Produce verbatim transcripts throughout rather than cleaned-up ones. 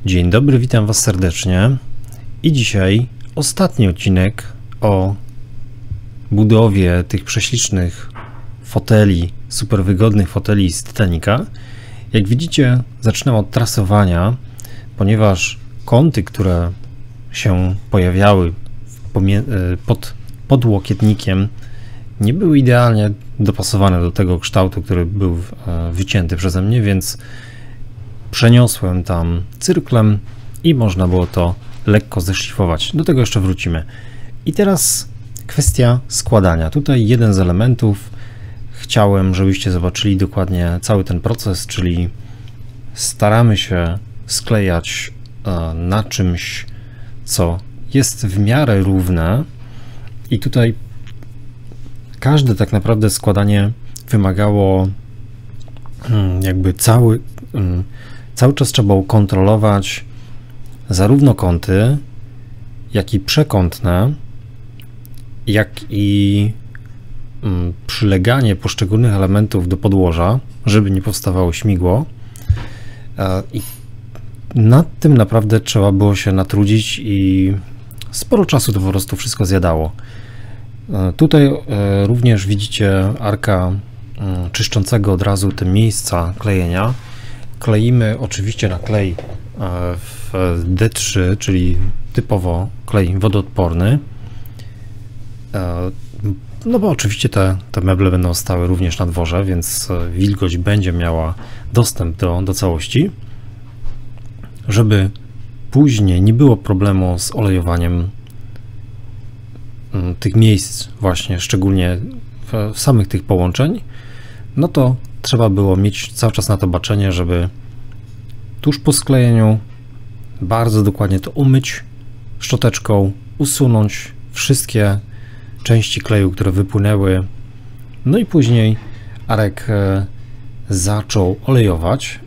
Dzień dobry, witam Was serdecznie i dzisiaj ostatni odcinek o budowie tych prześlicznych foteli, super wygodnych foteli z Titanica. Jak widzicie, zaczynam od trasowania, ponieważ kąty, które się pojawiały pod podłokietnikiem, nie były idealnie dopasowane do tego kształtu, który był wycięty przeze mnie, więc przeniosłem tam cyrklem i można było to lekko zeszlifować. Do tego jeszcze wrócimy. I teraz kwestia składania. Tutaj jeden z elementów. Chciałem, żebyście zobaczyli dokładnie cały ten proces, czyli staramy się sklejać na czymś, co jest w miarę równe. I tutaj każde tak naprawdę składanie wymagało jakby cały Cały czas trzeba było kontrolować zarówno kąty, jak i przekątne, jak i przyleganie poszczególnych elementów do podłoża, żeby nie powstawało śmigło. I nad tym naprawdę trzeba było się natrudzić i sporo czasu to po prostu wszystko zjadało. Tutaj również widzicie arka czyszczącego od razu te miejsca klejenia. Kleimy oczywiście na klej w D trzy, czyli typowo klej wodoodporny. No bo oczywiście te, te meble będą stały również na dworze, więc wilgoć będzie miała dostęp do, do całości. Żeby później nie było problemu z olejowaniem tych miejsc właśnie, szczególnie w, w samych tych połączeń, no to trzeba było mieć cały czas na to baczenie, żeby tuż po sklejeniu bardzo dokładnie to umyć szczoteczką, usunąć wszystkie części kleju, które wypłynęły. No i później Arek zaczął olejować.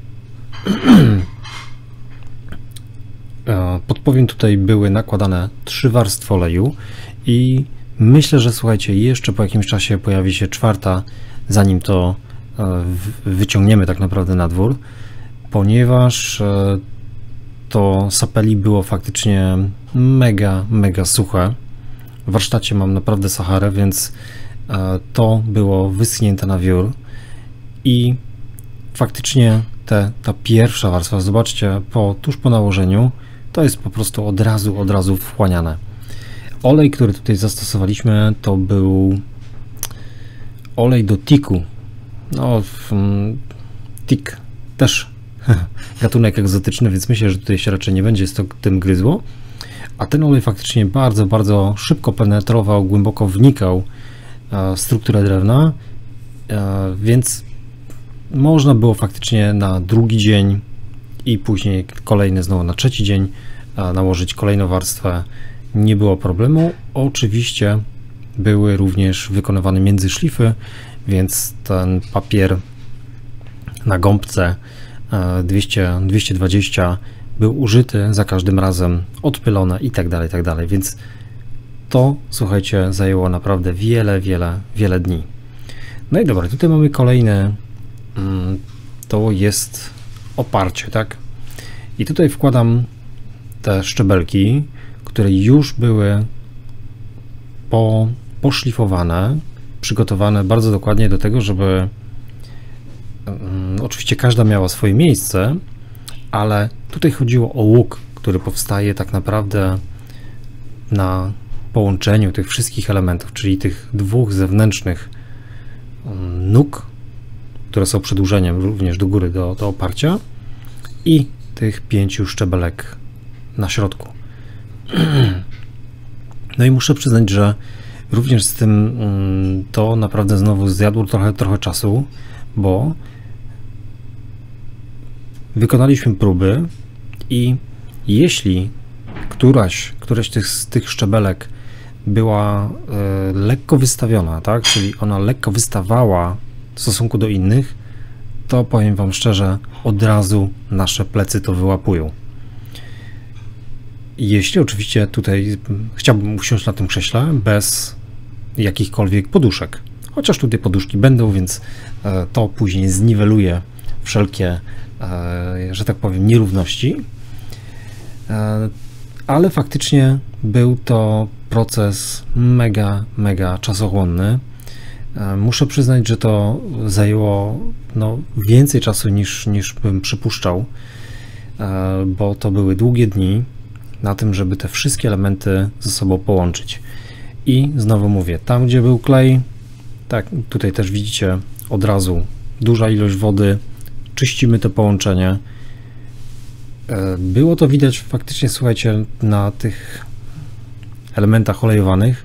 Podpowiem, tutaj były nakładane trzy warstwy oleju i myślę, że słuchajcie, jeszcze po jakimś czasie pojawi się czwarta, zanim to wyciągniemy tak naprawdę na dwór, ponieważ to sapeli było faktycznie mega, mega suche. W warsztacie mam naprawdę Saharę, więc to było wyschnięte na wiór i faktycznie te, ta pierwsza warstwa, zobaczcie, po, tuż po nałożeniu, to jest po prostu od razu, od razu wchłaniane. Olej, który tutaj zastosowaliśmy, to był olej do tiku. No, tik też gatunek egzotyczny, więc myślę, że tutaj się raczej nie będzie z tym gryzło. A ten olej faktycznie bardzo, bardzo szybko penetrował, głęboko wnikał w strukturę drewna, więc można było faktycznie na drugi dzień i później kolejny znowu na trzeci dzień nałożyć kolejną warstwę. Nie było problemu. Oczywiście były również wykonywane międzyszlify, więc ten papier na gąbce dwieście, dwieście dwadzieścia był użyty za każdym razem, odpylone i tak dalej, i tak dalej, więc to, słuchajcie, zajęło naprawdę wiele, wiele, wiele dni. No i dobra, tutaj mamy kolejne, to jest oparcie, tak? I tutaj wkładam te szczebelki, które już były po, poszlifowane, przygotowane bardzo dokładnie do tego, żeby um, oczywiście każda miała swoje miejsce, ale tutaj chodziło o łuk, który powstaje tak naprawdę na połączeniu tych wszystkich elementów, czyli tych dwóch zewnętrznych um, nóg, które są przedłużeniem również do góry do, do oparcia i tych pięciu szczebelek na środku. No i muszę przyznać, że również z tym to naprawdę znowu zjadło trochę, trochę czasu, bo wykonaliśmy próby i jeśli któraś, któraś tych, z tych szczebelek była e, lekko wystawiona, tak, czyli ona lekko wystawała w stosunku do innych, to powiem Wam szczerze, od razu nasze plecy to wyłapują. Jeśli oczywiście tutaj chciałbym usiąść na tym krześle bez jakichkolwiek poduszek, chociaż tutaj poduszki będą, więc to później zniweluje wszelkie, że tak powiem, nierówności. ale faktycznie był to proces mega, mega czasochłonny. Muszę przyznać, że to zajęło no, więcej czasu niż, niż bym przypuszczał, bo to były długie dni na tym, żeby te wszystkie elementy ze sobą połączyć. I znowu mówię, tam gdzie był klej, tak tutaj też widzicie od razu duża ilość wody, czyścimy to połączenie. Było to widać faktycznie, słuchajcie, na tych elementach olejowanych.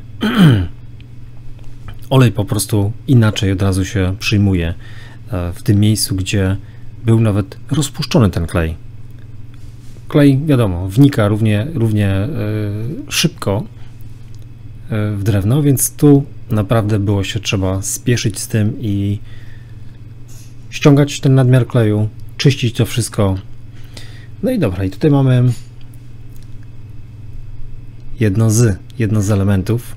Olej po prostu inaczej od razu się przyjmuje w tym miejscu, gdzie był nawet rozpuszczony ten klej. Klej, wiadomo, wnika równie, równie szybko w drewno, więc tu naprawdę było się trzeba spieszyć z tym i ściągać ten nadmiar kleju, czyścić to wszystko. No i dobra, i tutaj mamy jedno z, jedno z elementów.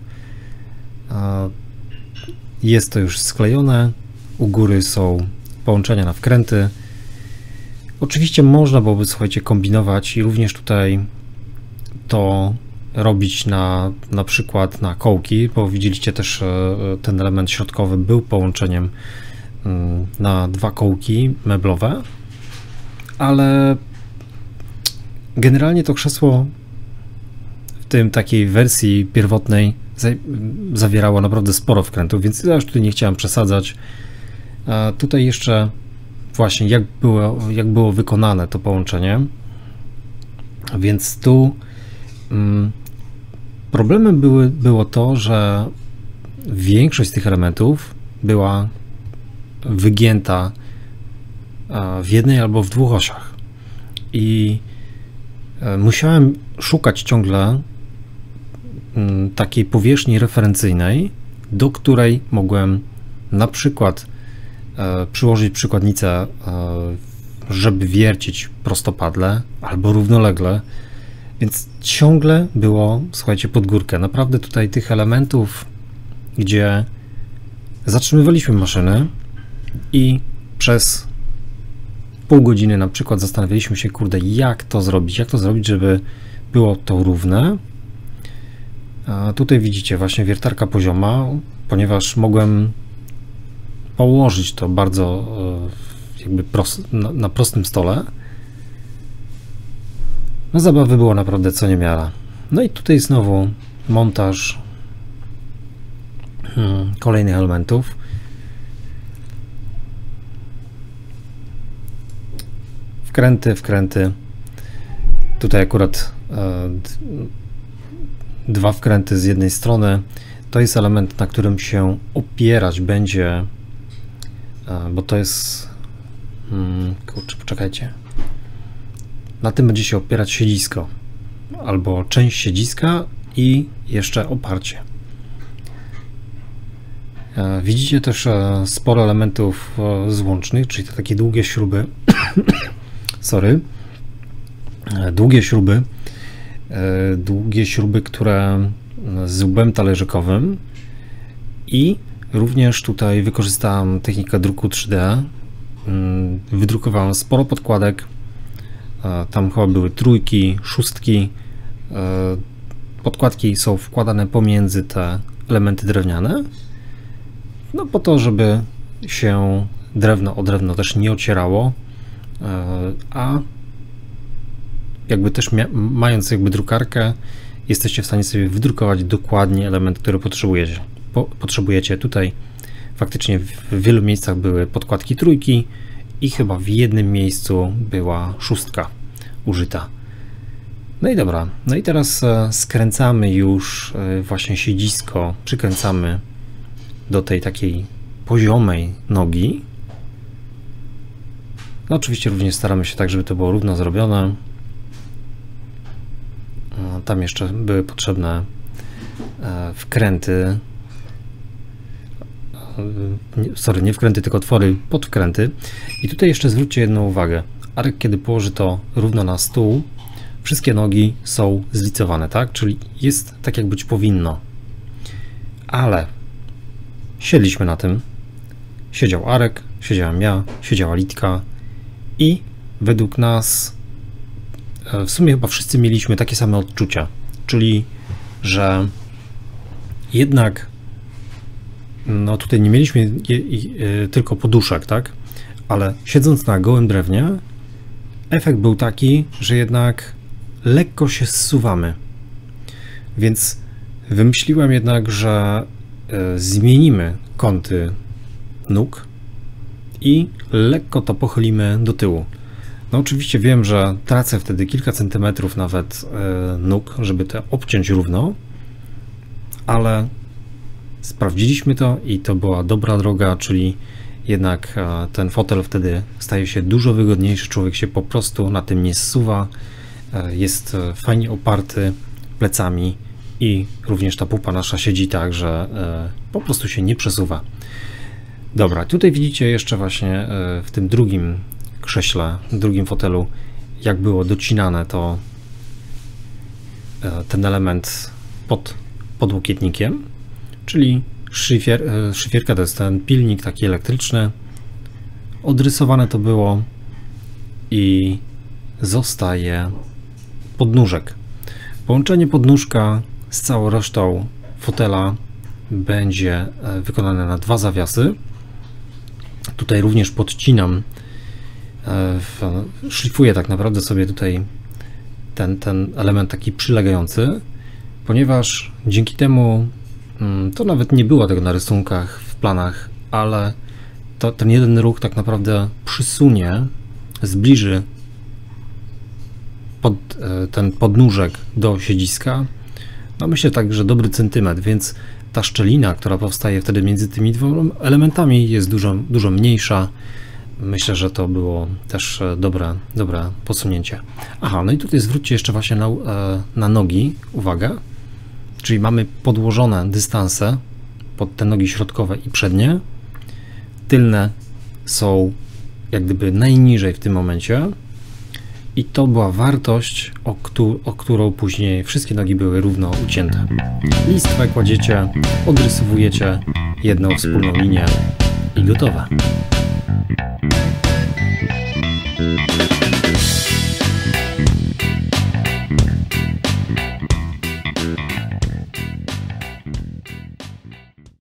Jest to już sklejone, u góry są połączenia na wkręty. Oczywiście można byłoby, słuchajcie, kombinować i również tutaj to robić na, na przykład na kołki, bo widzieliście też ten element środkowy był połączeniem na dwa kołki meblowe, ale generalnie to krzesło w tym takiej wersji pierwotnej zawierało naprawdę sporo wkrętów, więc ja już tutaj nie chciałem przesadzać. A tutaj jeszcze właśnie jak było, jak było wykonane to połączenie, więc tu mm, problemem były, było to, że większość z tych elementów była wygięta w jednej albo w dwóch osiach i musiałem szukać ciągle takiej powierzchni referencyjnej, do której mogłem na przykład e, przyłożyć przykładnicę, e, żeby wiercić prostopadle albo równolegle, więc ciągle było, słuchajcie, pod górkę. Naprawdę tutaj tych elementów, gdzie zatrzymywaliśmy maszyny i przez pół godziny na przykład zastanawialiśmy się, kurde, jak to zrobić, jak to zrobić, żeby było to równe. A tutaj widzicie właśnie wiertarka pozioma, ponieważ mogłem położyć to bardzo jakby prost, na, na prostym stole. No zabawy było naprawdę co niemiara. No i tutaj znowu montaż hmm, kolejnych elementów. Wkręty, wkręty. Tutaj akurat e, dwa wkręty z jednej strony. To jest element, na którym się opierać będzie, bo to jest, hmm, kurczę, poczekajcie, na tym będzie się opierać siedzisko, albo część siedziska i jeszcze oparcie. Widzicie też sporo elementów złącznych, czyli to takie długie śruby, sorry, długie śruby, długie śruby, które z łbem talerzykowym, i również tutaj wykorzystałem technikę druku trzy D. Wydrukowałem sporo podkładek, tam chyba były trójki, szóstki. Podkładki są wkładane pomiędzy te elementy drewniane, no po to, żeby się drewno o drewno też nie ocierało, a jakby też mając jakby drukarkę, jesteście w stanie sobie wydrukować dokładnie element, który potrzebujecie. Po, potrzebujecie. Tutaj faktycznie w wielu miejscach były podkładki trójki i chyba w jednym miejscu była szóstka użyta. No i dobra, no i teraz skręcamy już właśnie siedzisko, przykręcamy do tej takiej poziomej nogi. No oczywiście również staramy się tak, żeby to było równo zrobione. Tam jeszcze były potrzebne wkręty, sorry, nie wkręty, tylko otwory pod wkręty. I tutaj jeszcze zwróćcie jedną uwagę. Arek, kiedy położy to równo na stół, wszystkie nogi są zlicowane, tak? Czyli jest tak, jak być powinno. Ale siedliśmy na tym, siedział Arek, siedziałem ja, siedziała Litka i według nas w sumie chyba wszyscy mieliśmy takie same odczucia, czyli że jednak no tutaj nie mieliśmy je, je, tylko poduszek, tak? Ale siedząc na gołym drewnie, efekt był taki, że jednak lekko się zsuwamy. Więc wymyśliłem jednak, że y, zmienimy kąty nóg i lekko to pochylimy do tyłu. No oczywiście wiem, że tracę wtedy kilka centymetrów nawet y, nóg, żeby to obciąć równo, ale sprawdziliśmy to i to była dobra droga, czyli jednak y, ten fotel wtedy staje się dużo wygodniejszy, człowiek się po prostu na tym nie zsuwa, y, jest y, fajnie oparty plecami i również ta pupa nasza siedzi tak, że y, po prostu się nie przesuwa. Dobra, tutaj widzicie jeszcze właśnie y, w tym drugim krześle, w drugim fotelu, jak było docinane to ten element pod podłokietnikiem, czyli szyfier, szyfierka to jest ten pilnik taki elektryczny, odrysowane to było i zostaje podnóżek. Połączenie podnóżka z całą resztą fotela będzie wykonane na dwa zawiasy. Tutaj również podcinam, szlifuję tak naprawdę sobie tutaj ten, ten element taki przylegający, ponieważ dzięki temu to nawet nie było tego na rysunkach, w planach, ale to, ten jeden ruch tak naprawdę przysunie, zbliży pod, ten podnóżek do siedziska, no myślę tak, że dobry centymetr, więc ta szczelina, która powstaje wtedy między tymi dwoma elementami, jest dużo, dużo mniejsza. Myślę, że to było też dobre, dobre posunięcie. Aha, no i tutaj zwróćcie jeszcze właśnie na, na nogi uwagę, czyli mamy podłożone dystanse pod te nogi środkowe i przednie. Tylne są jak gdyby najniżej w tym momencie i to była wartość, o, któ o którą później wszystkie nogi były równo ucięte. Listwę kładziecie, odrysowujecie jedną wspólną linię i gotowe.